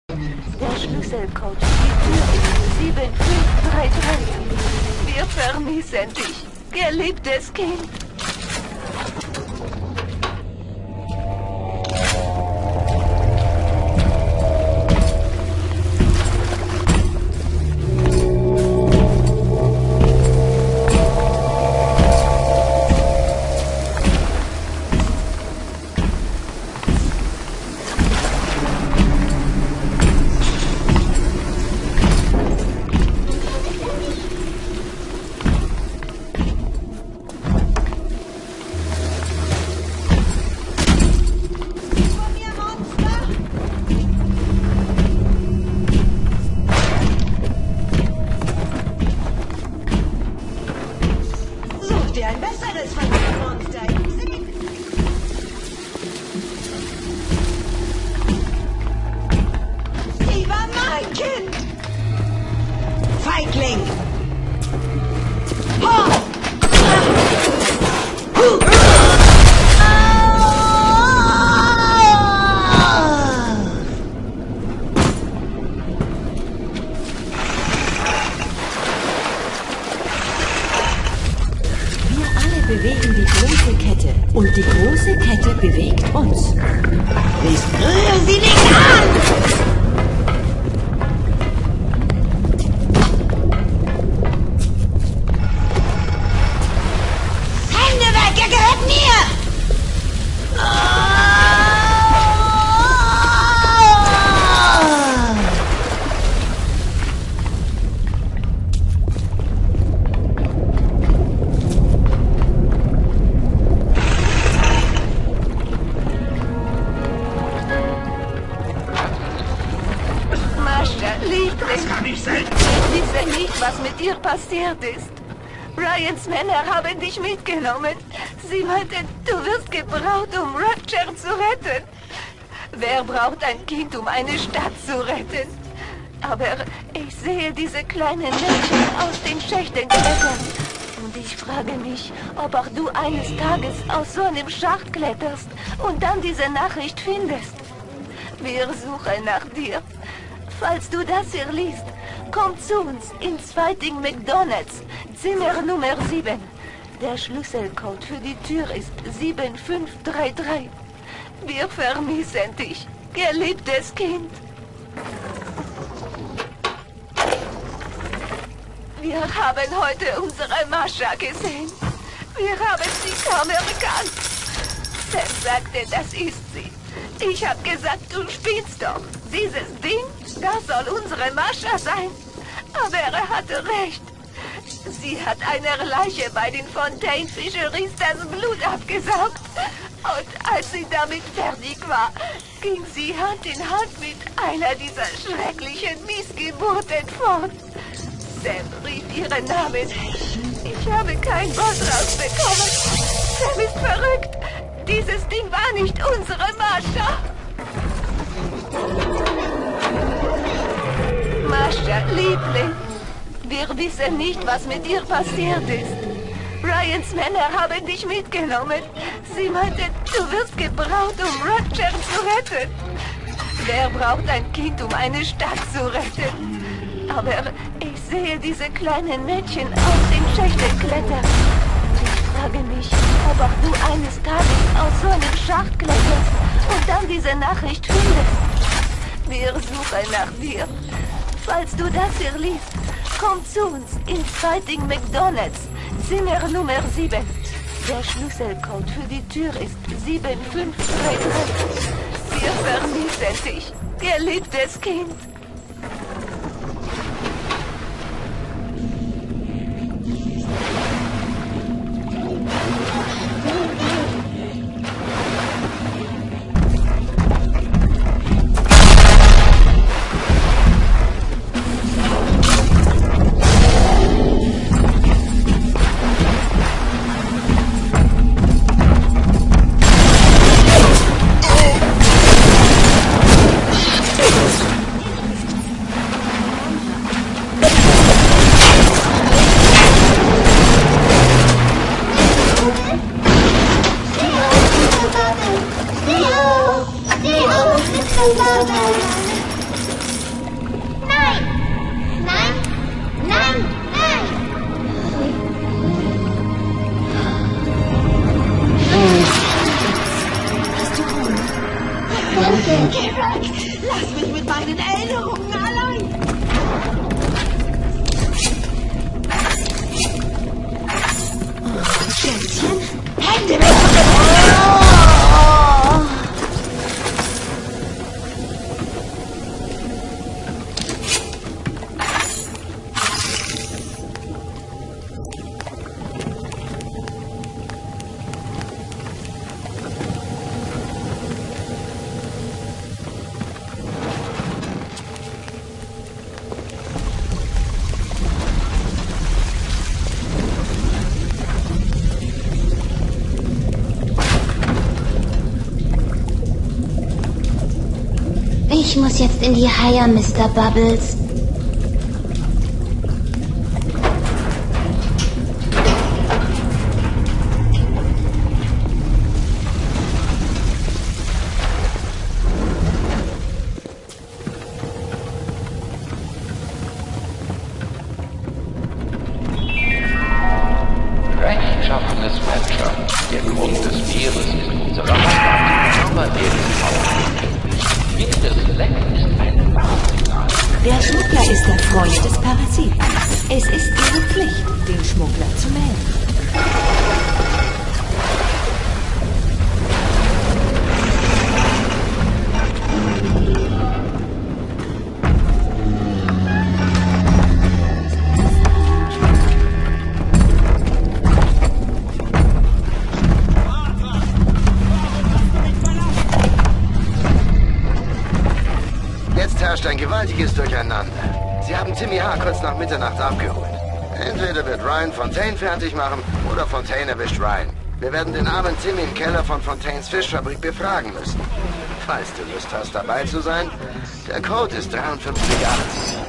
Der Schlüsselcode für die Tür ist 7533. Wir vermissen dich, geliebtes Kind. Ein besseres Monster. Sie war mein Kind! Feigling! Ho! Bewegen die große Kette und die große Kette bewegt uns. Ich rühre sie nicht an! Hände weg, er gehört mir! Das kann nicht sein. Ich wisse nicht, was mit dir passiert ist. Ryans Männer haben dich mitgenommen. Sie meinten, du wirst gebraucht, um Rapture zu retten. Wer braucht ein Kind, um eine Stadt zu retten? Aber ich sehe diese kleinen Mädchen aus den Schächten klettern. Und ich frage mich, ob auch du eines Tages aus so einem Schacht kletterst und dann diese Nachricht findest. Wir suchen nach dir. Falls du das hier liest, komm zu uns ins Fighting McDonald's, Zimmer Nummer 7. Der Schlüsselcode für die Tür ist 7533. Wir vermissen dich, geliebtes Kind. Wir haben heute unsere Mascha gesehen. Wir haben sie kaum erkannt. Sam sagte, das ist sie. Ich hab gesagt, du spielst doch. Dieses Ding, das soll unsere Mascha sein. Aber er hatte recht. Sie hat einer Leiche bei den Fontaine Fisheries das Blut abgesaugt. Und als sie damit fertig war, ging sie Hand in Hand mit einer dieser schrecklichen Missgeburten fort. Sam rief ihren Namen. Ich habe kein Wort rausbekommen. Sam ist verrückt. Dieses Ding war nicht unsere Mascha. Mascha, Liebling. Wir wissen nicht, was mit dir passiert ist. Ryans Männer haben dich mitgenommen. Sie meinten, du wirst gebraucht, um Rapture zu retten. Wer braucht ein Kind, um eine Stadt zu retten? Aber ich sehe diese kleinen Mädchen aus den Schächten klettern. Ich frage mich, ob auch du eines Tages aus so einem Schacht kletterst und dann diese Nachricht findest. Wir suchen nach dir. Falls du das hier liest, komm zu uns ins Fighting McDonald's, Zimmer Nummer 7. Der Schlüsselcode für die Tür ist 7533. Wir vermissen dich, geliebtes Kind. Ich muss jetzt in die Haie, Mr. Bubbles. Rechtschaffenes Rapture. Der Grund des Meeres ist unsere Heimat, aber er ist auch jedes Leck ist ein Warnsignal. Der Schmuggler ist der Freund des Parasiten. Es ist Ihre Pflicht, den Schmuggler zu melden. Jetzt herrscht ein gewaltiges Durcheinander. Sie haben Timmy H. kurz nach Mitternacht abgeholt. Entweder wird Ryan Fontaine fertig machen oder Fontaine erwischt Ryan. Wir werden den armen Timmy im Keller von Fontaines Fischfabrik befragen müssen. Falls du Lust hast, dabei zu sein, der Code ist 5380.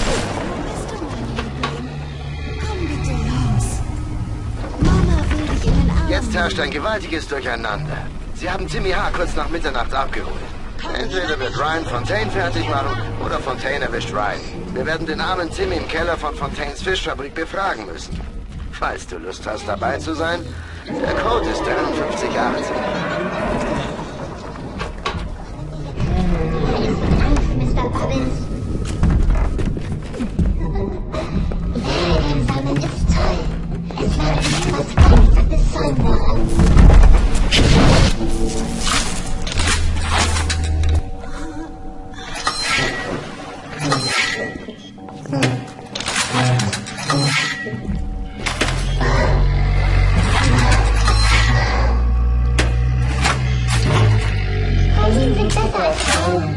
Komm bitte raus. Mama will dich in den Arm. Jetzt herrscht ein gewaltiges Durcheinander. Sie haben Timmy H. kurz nach Mitternacht abgeholt. Entweder wird Ryan Fontaine fertig machen oder Fontaine erwischt Ryan. Wir werden den armen Timmy im Keller von Fontaines Fischfabrik befragen müssen. Falls du Lust hast, dabei zu sein, der Code ist 5380. Mr. Bubbles. Dein Sammeln ist toll. Es war etwas ganz Besonderes. Berlin sind besser als Frauen.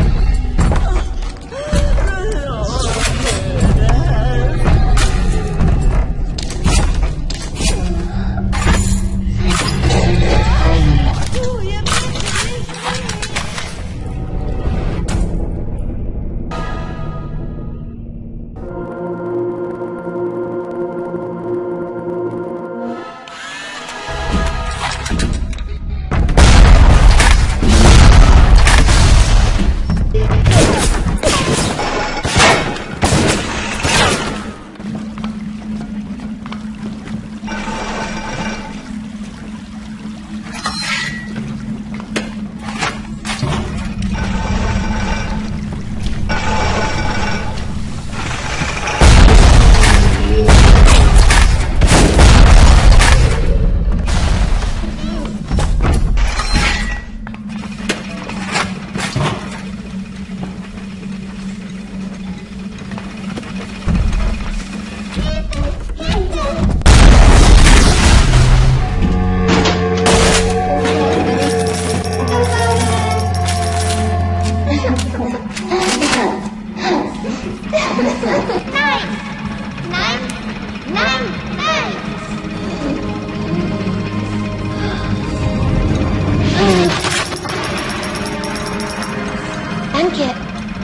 Danke.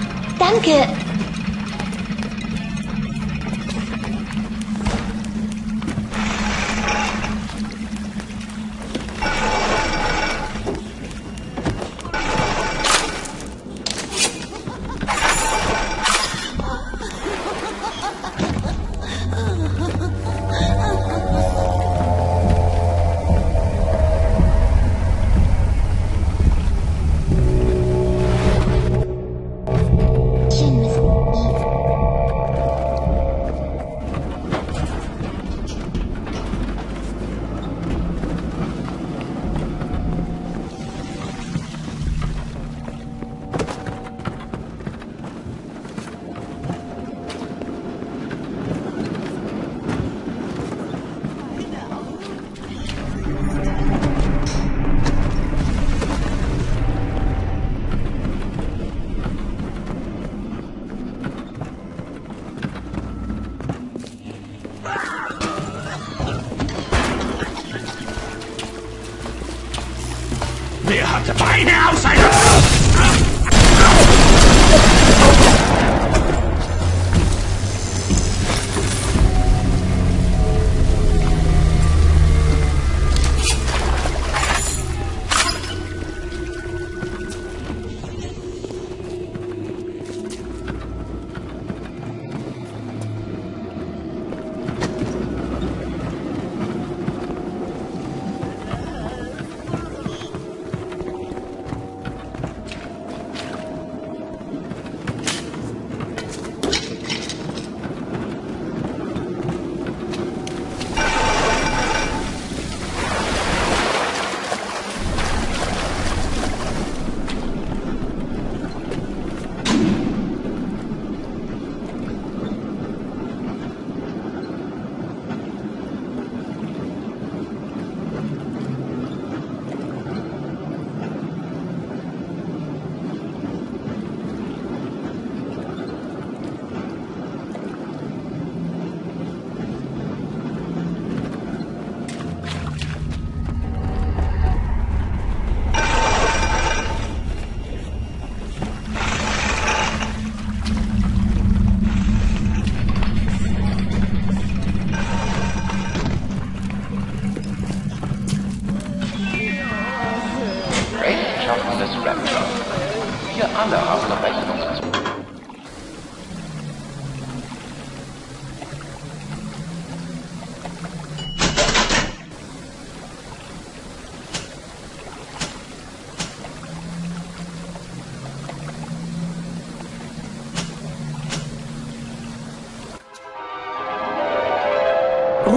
Danke. Mr.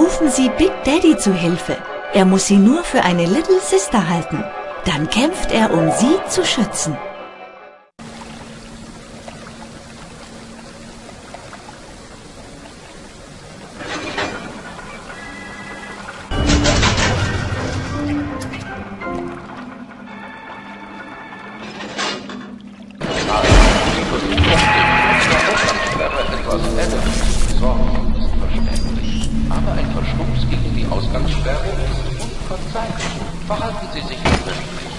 rufen Sie Big Daddy zu Hilfe. Er muss sie nur für eine Little Sister halten. Dann kämpft er, um sie zu schützen. Aber ein Verstoß gegen die Ausgangssperre ist unverzeihlich. Verhalten Sie sich vernünftig.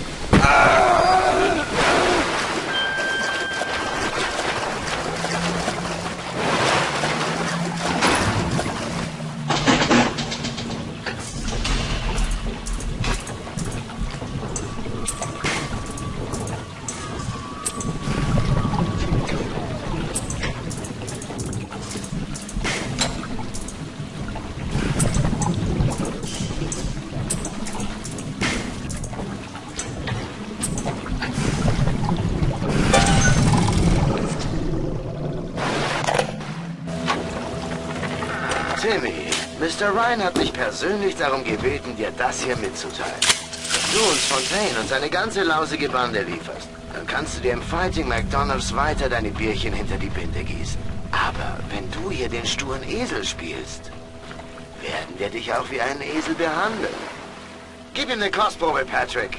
Timmy, Mr. Ryan hat mich persönlich darum gebeten, dir das hier mitzuteilen. Wenn du uns Fontaine und seine ganze lausige Bande lieferst, dann kannst du dir im Fighting McDonald's weiter deine Bierchen hinter die Binde gießen. Aber wenn du hier den sturen Esel spielst, werden wir dich auch wie einen Esel behandeln. Gib ihm eine Kostprobe, Patrick.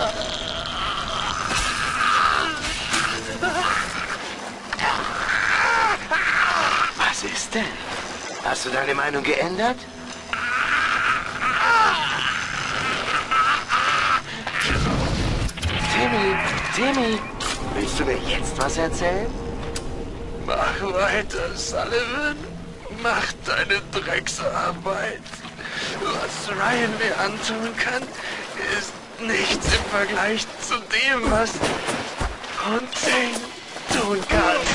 Was ist denn? Hast du deine Meinung geändert? Timmy, willst du mir jetzt was erzählen? Mach weiter, Sullivan. Mach deine Drecksarbeit. Was Ryan mir antun kann, ist nichts im Vergleich zu dem, was Fontaine tun kann.